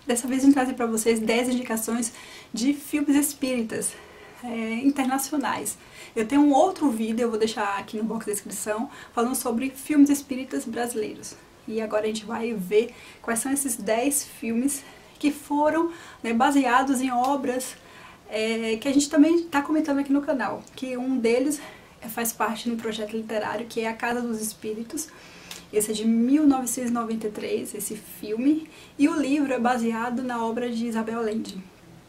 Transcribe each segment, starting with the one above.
Dessa vez eu vim trazer para vocês 10 indicações de filmes espíritas internacionais. Eu tenho um outro vídeo, eu vou deixar aqui no box da descrição, falando sobre filmes espíritas brasileiros. E agora a gente vai ver quais são esses 10 filmes que foram baseados em obras que a gente também está comentando aqui no canal. Que um deles faz parte de um projeto literário que é A Casa dos Espíritos. Esse é de 1993, esse filme, e o livro é baseado na obra de Isabel Allende.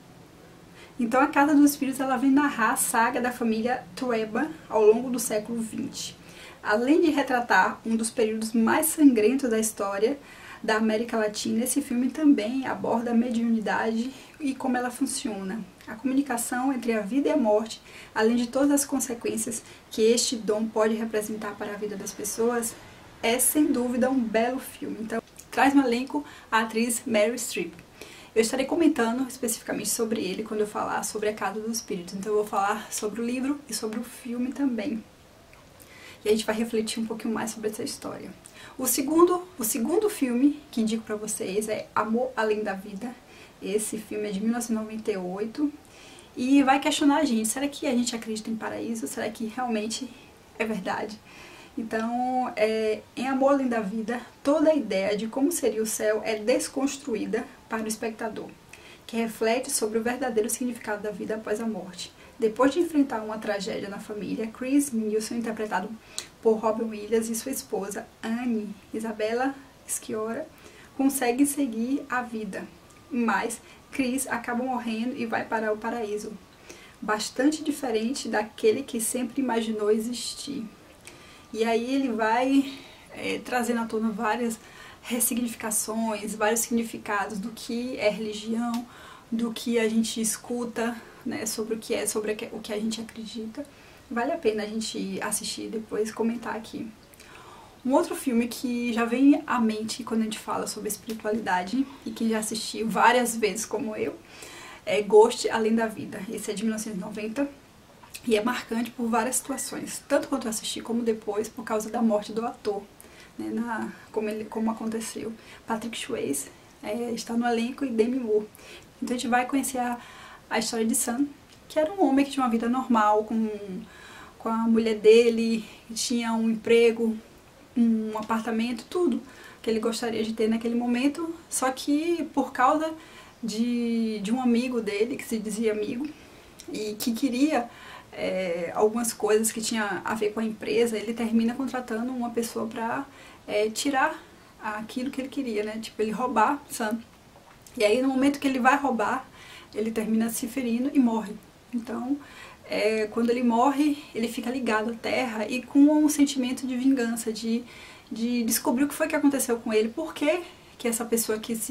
Então, A Casa dos Espíritos ela vem narrar a saga da família Trueba ao longo do século XX. Além de retratar um dos períodos mais sangrentos da história da América Latina, esse filme também aborda a mediunidade e como ela funciona, a comunicação entre a vida e a morte, além de todas as consequências que este dom pode representar para a vida das pessoas. É sem dúvida um belo filme. Então, traz no elenco a atriz Meryl Streep. Eu estarei comentando especificamente sobre ele quando eu falar sobre A Casa dos Espíritos. Então eu vou falar sobre o livro e sobre o filme também. E a gente vai refletir um pouquinho mais sobre essa história. O segundo filme que indico para vocês é Amor Além da Vida. Esse filme é de 1998 e vai questionar a gente. Será que a gente acredita em paraíso? Será que realmente é verdade? Então, em Amor Além da Vida, toda a ideia de como seria o céu é desconstruída para o espectador, que reflete sobre o verdadeiro significado da vida após a morte. Depois de enfrentar uma tragédia na família, Chris Nielsen, interpretado por Robin Williams, e sua esposa, Anne Isabella Sciorra, conseguem seguir a vida. Mas Chris acaba morrendo e vai para o paraíso, bastante diferente daquele que sempre imaginou existir. E aí ele vai trazendo à tona várias ressignificações, vários significados do que é religião, do que a gente escuta, né, sobre o que é, sobre o que a gente acredita. Vale a pena a gente assistir e depois comentar aqui. Um outro filme que já vem à mente quando a gente fala sobre espiritualidade, e que já assistiu várias vezes como eu, é Ghost Além da Vida. Esse é de 1990. E é marcante por várias situações, tanto quanto eu assisti como depois, por causa da morte do ator, né, como aconteceu. Patrick Swayze está no elenco e Demi Moore. Então a gente vai conhecer a história de Sam, que era um homem que tinha uma vida normal, com a mulher dele, tinha um emprego, um apartamento, tudo que ele gostaria de ter naquele momento, só que por causa de um amigo dele, que se dizia amigo, e que queria algumas coisas que tinha a ver com a empresa, ele termina contratando uma pessoa para tirar aquilo que ele queria, né? Tipo, ele roubar Sam. E aí no momento que ele vai roubar, ele termina se ferindo e morre. Então, quando ele morre, ele fica ligado à terra e com um sentimento de vingança, de descobrir o que foi que aconteceu com ele, por que essa pessoa que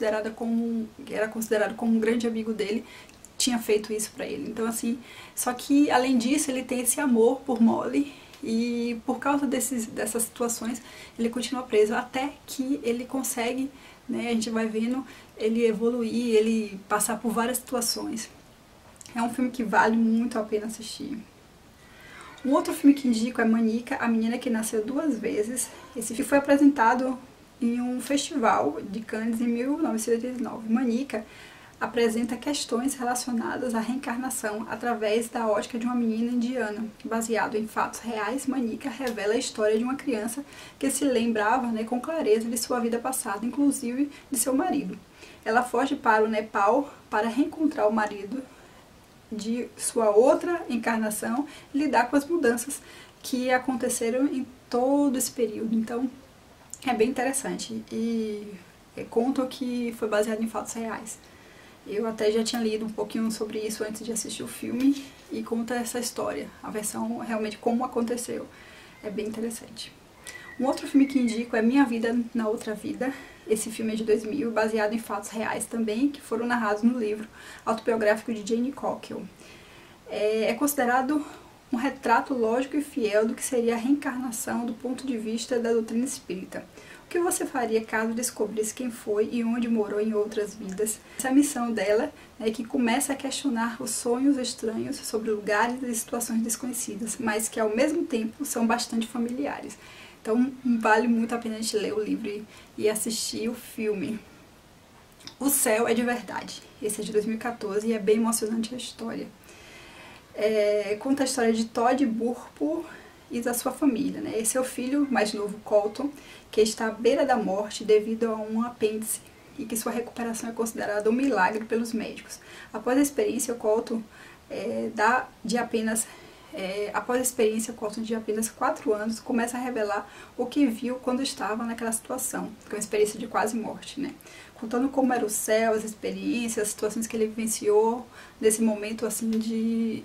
era considerada como um grande amigo dele, tinha feito isso pra ele. Então assim, só que além disso ele tem esse amor por Molly e por causa dessas situações ele continua preso até que ele consegue, né, a gente vai vendo ele evoluir, ele passar por várias situações. É um filme que vale muito a pena assistir. Um outro filme que indico é Manica, a Menina que Nasceu Duas Vezes. Esse filme foi apresentado em um festival de Cannes em 1989. Manica apresenta questões relacionadas à reencarnação através da ótica de uma menina indiana. Baseado em fatos reais, Manica revela a história de uma criança que se lembrava, né, com clareza de sua vida passada, inclusive de seu marido. Ela foge para o Nepal para reencontrar o marido de sua outra encarnação e lidar com as mudanças que aconteceram em todo esse período. Então é bem interessante e conto que foi baseado em fatos reais. Eu até já tinha lido um pouquinho sobre isso antes de assistir o filme e conta essa história, a versão realmente como aconteceu. É bem interessante. Um outro filme que indico é Minha Vida na Outra Vida. Esse filme é de 2000, baseado em fatos reais também, que foram narrados no livro autobiográfico de Jane Cockell. É considerado um retrato lógico e fiel do que seria a reencarnação do ponto de vista da doutrina espírita. O que você faria caso descobrisse quem foi e onde morou em outras vidas? Essa missão dela é que começa a questionar os sonhos estranhos sobre lugares e situações desconhecidas, mas que ao mesmo tempo são bastante familiares. Então vale muito a pena a gente ler o livro e assistir o filme. O Céu é de Verdade. Esse é de 2014 e é bem emocionante a história. Conta a história de Todd Burpo e da sua família, né? Esse é o filho mais novo, Colton, que está à beira da morte devido a um apêndice e que sua recuperação é considerada um milagre pelos médicos. Após a experiência, Colton de apenas 4 anos, começa a revelar o que viu quando estava naquela situação, que é uma experiência de quase morte, né? Contando como era o céu, as experiências, as situações que ele vivenciou nesse momento assim de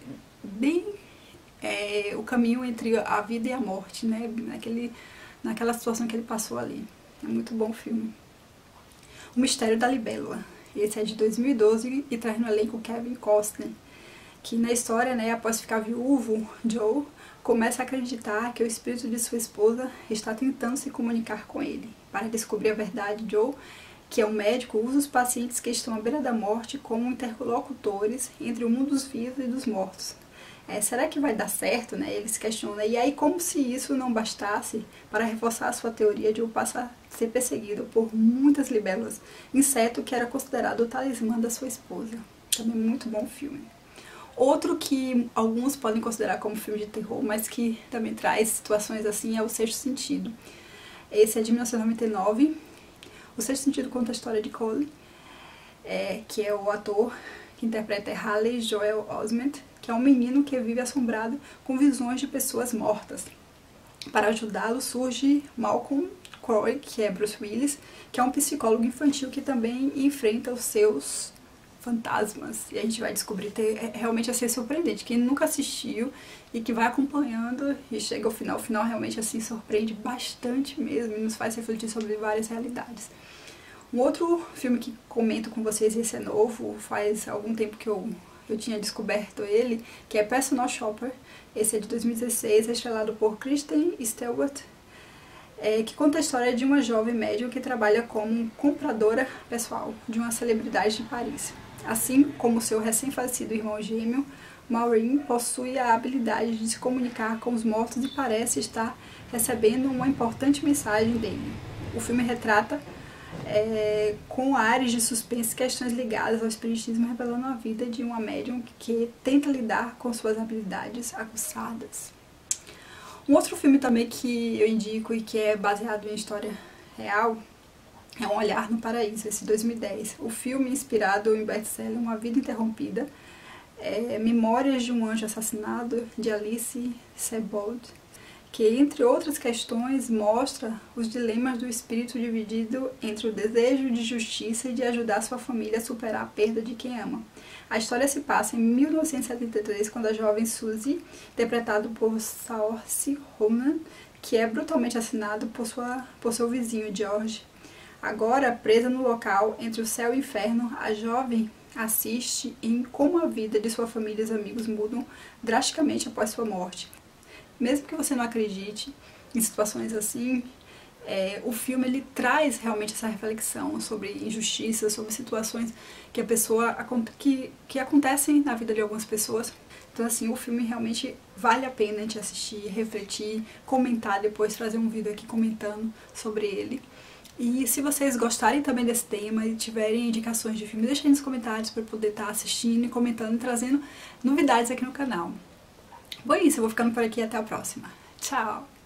o caminho entre a vida e a morte, né? Naquela situação que ele passou ali. É muito bom o filme. O Mistério da Libélula. Esse é de 2012 e traz no elenco Kevin Costner, que na história, né, após ficar viúvo, Joe começa a acreditar que o espírito de sua esposa está tentando se comunicar com ele. Para descobrir a verdade, Joe, que é um médico, usa os pacientes que estão à beira da morte como interlocutores entre o mundo dos vivos e dos mortos. Será que vai dar certo, né? Ele se questiona. E aí, como se isso não bastasse, para reforçar a sua teoria, Joe passa a ser perseguido por muitas libélulas, inseto que era considerado o talismã da sua esposa. Também muito bom filme. Outro que alguns podem considerar como filme de terror, mas que também traz situações assim, é O Sexto Sentido. Esse é de 1999. O Sexto Sentido conta a história de Cole, que é o ator que interpreta Haley Joel Osment, que é um menino que vive assombrado com visões de pessoas mortas. Para ajudá-lo surge Malcolm Crowe, que é Bruce Willis, que é um psicólogo infantil que também enfrenta os seus fantasmas. E a gente vai descobrir, realmente assim, surpreendente. Quem nunca assistiu e que vai acompanhando e chega ao final, o final realmente assim surpreende bastante mesmo e nos faz refletir sobre várias realidades. Um outro filme que comento com vocês, esse é novo, faz algum tempo que eu tinha descoberto ele, que é Personal Shopper. Esse é de 2016, é estrelado por Kristen Stewart, que conta a história de uma jovem médium que trabalha como compradora pessoal de uma celebridade de Paris. Assim como seu recém-falecido irmão gêmeo, Maureen possui a habilidade de se comunicar com os mortos e parece estar recebendo uma importante mensagem dele. O filme retrata com ares de suspense questões ligadas ao espiritismo, revelando a vida de uma médium que tenta lidar com suas habilidades aguçadas. Um outro filme também que eu indico e que é baseado em história real é Um Olhar no Paraíso, esse de 2010. O filme, inspirado em best-seller Uma Vida Interrompida, Memórias de um Anjo Assassinado, de Alice Sebold, que, entre outras questões, mostra os dilemas do espírito dividido entre o desejo de justiça e de ajudar sua família a superar a perda de quem ama. A história se passa em 1973, quando a jovem Suzy, interpretado por Saoirse Ronan, que é brutalmente assassinado por seu vizinho George. Agora, presa no local entre o céu e o inferno, a jovem assiste em como a vida de sua família e os amigos mudam drasticamente após sua morte. Mesmo que você não acredite em situações assim, o filme ele traz realmente essa reflexão sobre injustiça, sobre situações que que acontecem na vida de algumas pessoas. Então assim, o filme realmente vale a pena a gente assistir, refletir, comentar depois, trazer um vídeo aqui comentando sobre ele. E se vocês gostarem também desse tema e tiverem indicações de filme, deixem nos comentários para eu poder estar assistindo e comentando e trazendo novidades aqui no canal. Bom, é isso, eu vou ficando por aqui, até a próxima. Tchau!